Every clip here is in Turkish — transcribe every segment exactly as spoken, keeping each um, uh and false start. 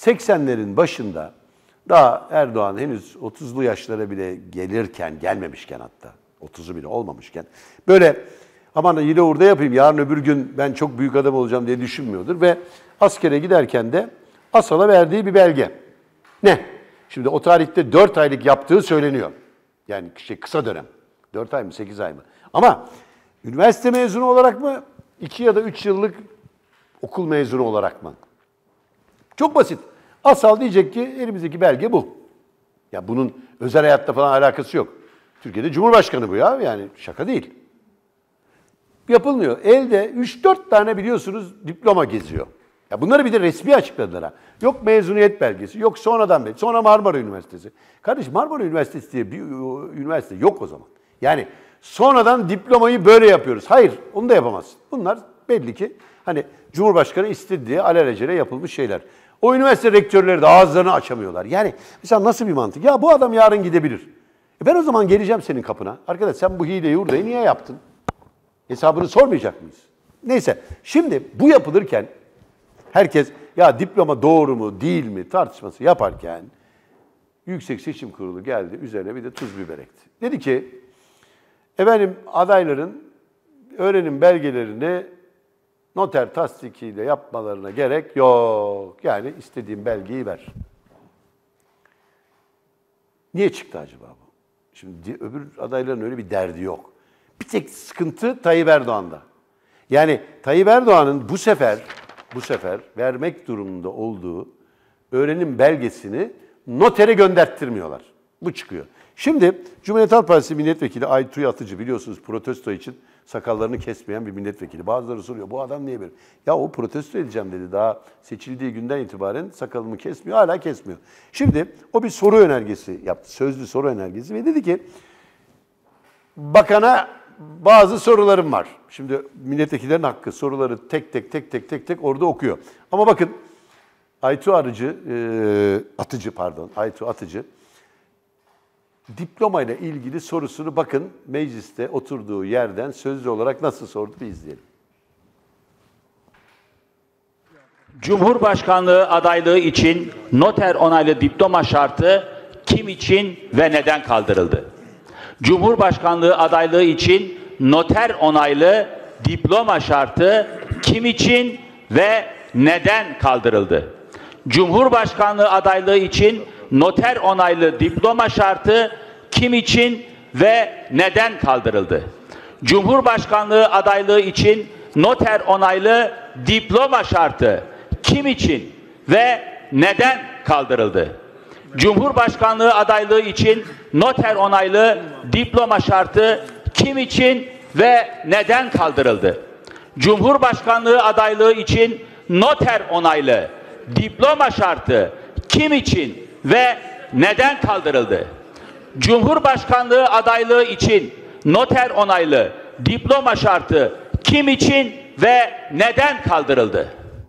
seksenlerin başında daha Erdoğan henüz otuzlu yaşlara bile gelirken, gelmemişken hatta, otuzu bile olmamışken böyle aman yine orada yapayım, yarın öbür gün ben çok büyük adam olacağım diye düşünmüyordur ve askere giderken de ASAL'a verdiği bir belge. Ne? Şimdi o tarihte dört aylık yaptığı söyleniyor. Yani şey, kısa dönem. dört ay mı, sekiz ay mı? Ama üniversite mezunu olarak mı, iki ya da üç yıllık okul mezunu olarak mı? Çok basit. ASAL diyecek ki elimizdeki belge bu. Ya bunun özel hayatta falan alakası yok. Türkiye'de Cumhurbaşkanı bu ya, yani şaka değil. Yapılmıyor. Elde üç dört tane biliyorsunuz diploma geziyor. Ya bunları bir de resmi açıkladılar ha. Yok mezuniyet belgesi, yok sonradan belge, sonra Marmara Üniversitesi. Kardeş Marmara Üniversitesi diye bir üniversite yok o zaman. Yani sonradan diplomayı böyle yapıyoruz. Hayır, onu da yapamazsın. Bunlar belli ki hani Cumhurbaşkanı istedi diye alelacele yapılmış şeyler. O üniversite rektörleri de ağızlarını açamıyorlar. Yani mesela nasıl bir mantık? Ya bu adam yarın gidebilir. E ben o zaman geleceğim senin kapına. Arkadaş sen bu hileyi hurdayı niye yaptın? Hesabını sormayacak mıyız? Neyse, şimdi bu yapılırken herkes ya diploma doğru mu değil mi tartışması yaparken Yüksek Seçim Kurulu geldi, üzerine bir de tuz biber ekti. Dedi ki efendim adayların öğrenim belgelerini noter tasdikiyle yapmalarına gerek yok. Yani istediğin belgeyi ver. Niye çıktı acaba bu? Şimdi öbür adayların öyle bir derdi yok. Bir tek sıkıntı Tayyip Erdoğan'da. Yani Tayyip Erdoğan'ın bu sefer bu sefer vermek durumunda olduğu öğrenim belgesini notere gönderttirmiyorlar. Bu çıkıyor. Şimdi Cumhuriyet Halk Partisi milletvekili Aytu Atıcı biliyorsunuz protesto için sakallarını kesmeyen bir milletvekili. Bazıları soruyor bu adam niye böyle? Ya o protesto edeceğim dedi. Daha seçildiği günden itibaren sakalımı kesmiyor. Hala kesmiyor. Şimdi o bir soru önergesi yaptı. Sözlü soru önergesi ve dedi ki bakana bazı sorularım var. Şimdi milletvekillerin hakkı soruları tek tek tek tek tek tek orada okuyor. Ama bakın Aytu Arıcı, e, Atıcı pardon, Aytu Atıcı diplomayla ilgili sorusunu bakın mecliste oturduğu yerden sözlü olarak nasıl sordu bir izleyelim. Cumhurbaşkanlığı adaylığı için noter onaylı diploma şartı kim için ve neden kaldırıldı? Cumhurbaşkanlığı adaylığı için noter onaylı diploma şartı kim için ve neden kaldırıldı? Cumhurbaşkanlığı adaylığı için noter onaylı diploma şartı kim için ve neden kaldırıldı? Cumhurbaşkanlığı adaylığı için noter onaylı diploma şartı kim için ve neden kaldırıldı? Cumhurbaşkanlığı adaylığı için noter onaylı diploma şartı kim için ve neden kaldırıldı? Cumhurbaşkanlığı adaylığı için noter onaylı diploma şartı kim için ve neden kaldırıldı? Cumhurbaşkanlığı adaylığı için noter onaylı diploma şartı kim için ve neden kaldırıldı?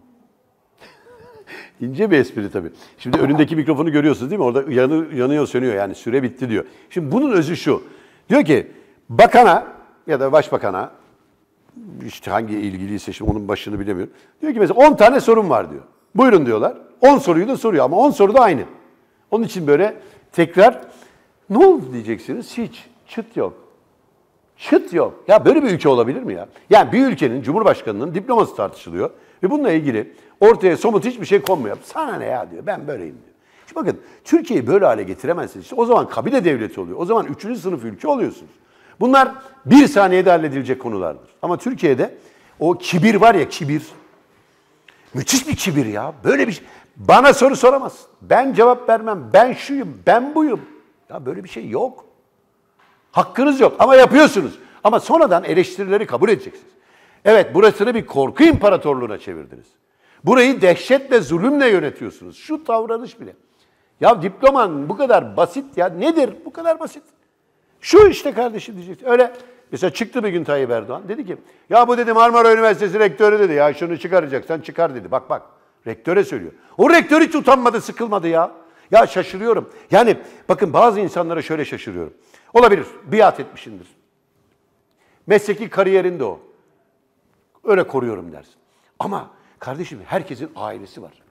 İnce bir espri tabii. Şimdi önündeki mikrofonu görüyorsunuz değil mi? Orada yanı, yanıyor, sönüyor yani süre bitti diyor. Şimdi bunun özü şu. Diyor ki bakana ya da başbakana işte hangi ilgiliyse şimdi onun başını bilemiyorum. Diyor ki mesela on tane sorun var diyor. Buyurun diyorlar. on soruyu da soruyor ama on soru da aynı. Onun için böyle tekrar ne oldu diyeceksiniz? Hiç. Çıt yok. Çıt yok. Ya böyle bir ülke olabilir mi ya? Yani bir ülkenin Cumhurbaşkanı'nın diploması tartışılıyor ve bununla ilgili ortaya somut hiçbir şey konmuyor. Sana ne ya diyor. Ben böyleyim diyor. Şimdi bakın Türkiye'yi böyle hale getiremezsiniz. İşte o zaman kabile devleti oluyor. O zaman üçüncü sınıf ülke oluyorsunuz. Bunlar bir saniyede halledilecek konulardır. Ama Türkiye'de o kibir var ya kibir. Müthiş bir kibir ya. Böyle bir şey. Bana soru soramazsın. Ben cevap vermem. Ben şuyum, ben buyum. Ya böyle bir şey yok. Hakkınız yok ama yapıyorsunuz. Ama sonradan eleştirileri kabul edeceksiniz. Evet, burasını bir korku imparatorluğuna çevirdiniz. Burayı dehşetle, zulümle yönetiyorsunuz. Şu davranış bile. Ya diploman bu kadar basit ya. Nedir bu kadar basit? Şu işte kardeşim diyeceksin. Öyle mesela çıktı bir gün Tayyip Erdoğan. Dedi ki ya bu dedi Marmara Üniversitesi rektörü dedi. Ya şunu çıkaracaksan çıkar dedi. Bak bak rektöre söylüyor. O rektör hiç utanmadı, sıkılmadı ya. Ya şaşırıyorum. Yani bakın bazı insanlara şöyle şaşırıyorum. Olabilir, biat etmişindir. Mesleki kariyerinde o. Öyle koruyorum dersin. Ama kardeşim herkesin ailesi var.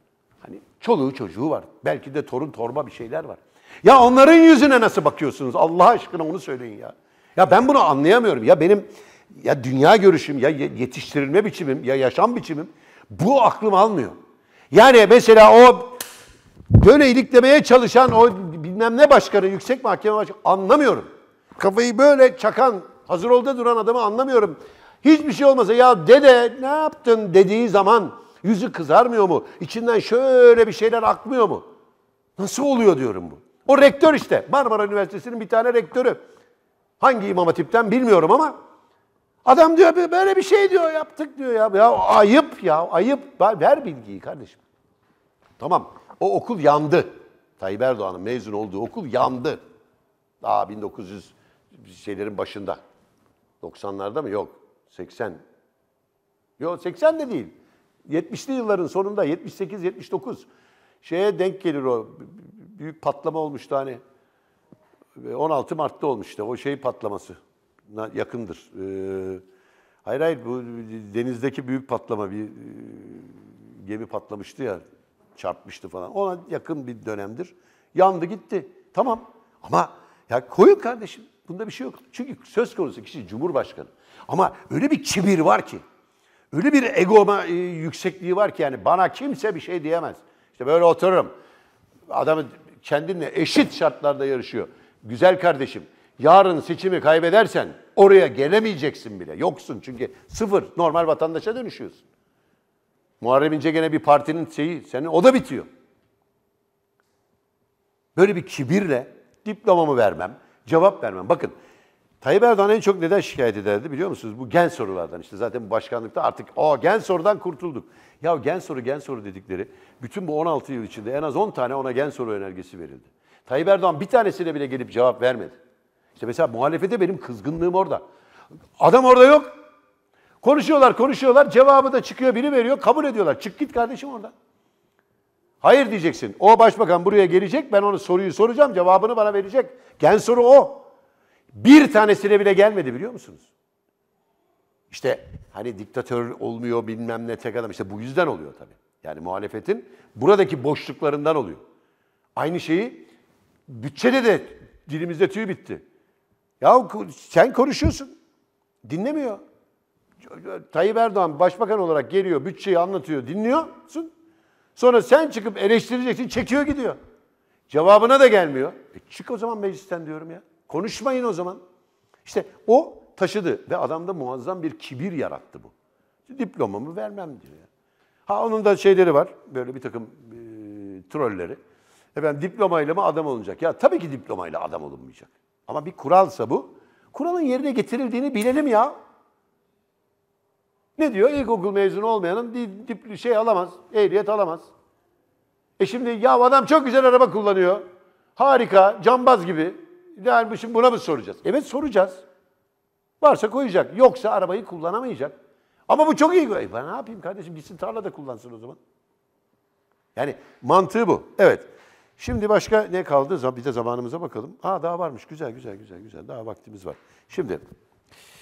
Hani çoluğu çocuğu var. Belki de torun torba bir şeyler var. Ya onların yüzüne nasıl bakıyorsunuz? Allah aşkına onu söyleyin ya. Ya ben bunu anlayamıyorum. Ya benim ya dünya görüşüm, ya yetiştirilme biçimim, ya yaşam biçimim bu aklım almıyor. Yani mesela o böyle iliklemeye çalışan o bilmem ne başkanı, yüksek mahkeme başkanı anlamıyorum. Kafayı böyle çakan, hazır olda duran adamı anlamıyorum. Hiçbir şey olmasa ya dede ne yaptın dediği zaman yüzü kızarmıyor mu? İçinden şöyle bir şeyler akmıyor mu? Nasıl oluyor diyorum bu. O rektör işte. Marmara Üniversitesi'nin bir tane rektörü. Hangi İmam Hatip'ten bilmiyorum ama adam diyor böyle bir şey diyor yaptık diyor ya. Ya ayıp ya ayıp. Ver bilgiyi kardeşim. Tamam. O okul yandı. Tayyip Erdoğan'ın mezun olduğu okul yandı. Daha bin dokuz yüz şeylerin başında. doksanlarda mı? Yok. seksen. Yok seksen de değil. yetmişli yılların sonunda yetmiş sekiz yetmiş dokuz. Şeye denk gelir o. Büyük patlama olmuştu hani. on altı Mart'ta olmuştu. O şey patlaması. Yakındır. Ee, hayır hayır bu denizdeki büyük patlama bir e, gemi patlamıştı ya. Çarpmıştı falan. Ona yakın bir dönemdir. Yandı gitti. Tamam. Ama ya koyun kardeşim. Bunda bir şey yok. Çünkü söz konusu kişi Cumhurbaşkanı. Ama öyle bir kibir var ki. Öyle bir ego e, yüksekliği var ki yani bana kimse bir şey diyemez. İşte böyle otururum. Adamı kendinle eşit şartlarda yarışıyor. Güzel kardeşim, yarın seçimi kaybedersen oraya gelemeyeceksin bile. Yoksun çünkü sıfır normal vatandaşa dönüşüyorsun. Muharrem İnce gene bir partinin şeyi, senin o da bitiyor. Böyle bir kibirle diplomamı vermem, cevap vermem. Bakın Tayyip Erdoğan en çok neden şikayet ederdi biliyor musunuz? Bu gen sorulardan işte zaten bu başkanlıkta artık o gen sorudan kurtulduk. Ya gen soru gen soru dedikleri bütün bu on altı yıl içinde en az on tane ona gen soru önergesi verildi. Tayyip Erdoğan bir tanesine bile gelip cevap vermedi. İşte mesela muhalefete benim kızgınlığım orada. Adam orada yok. Konuşuyorlar konuşuyorlar cevabı da çıkıyor biri veriyor kabul ediyorlar. Çık git kardeşim oradan. Hayır diyeceksin. O başbakan buraya gelecek ben onu soruyu soracağım cevabını bana verecek. Gen soru o. Bir tanesine bile gelmedi biliyor musunuz? İşte hani diktatör olmuyor bilmem ne tek adam. İşte bu yüzden oluyor tabii. Yani muhalefetin buradaki boşluklarından oluyor. Aynı şeyi bütçede de dilimizde tüy bitti. Ya sen konuşuyorsun. Dinlemiyor. Tayyip Erdoğan başbakan olarak geliyor, bütçeyi anlatıyor, dinliyorsun. Sonra sen çıkıp eleştireceksin, çekiyor gidiyor. Cevabına da gelmiyor. E çık o zaman meclisten diyorum ya. Konuşmayın o zaman. İşte o taşıdı ve adamda muazzam bir kibir yarattı bu. Diplomamı vermem diyor ya. Ha onun da şeyleri var, böyle bir takım e, trolleri. Efendim diplomayla mı adam olunacak? Ya tabii ki diplomayla adam olunmayacak. Ama bir kuralsa bu, kuralın yerine getirildiğini bilelim ya. Ne diyor? İlkokul mezunu olmayanın dip, şey alamaz, ehliyet alamaz. E şimdi ya adam çok güzel araba kullanıyor. Harika, cambaz gibi. Yani şimdi buna mı soracağız? Evet soracağız. Varsa koyacak. Yoksa arabayı kullanamayacak. Ama bu çok iyi. E ben ne yapayım kardeşim? Gitsin tarlada kullansın o zaman. Yani mantığı bu. Evet. Şimdi başka ne kaldı? Bir de zamanımıza bakalım. Aa daha varmış. Güzel, güzel, güzel, güzel. Daha vaktimiz var. Şimdi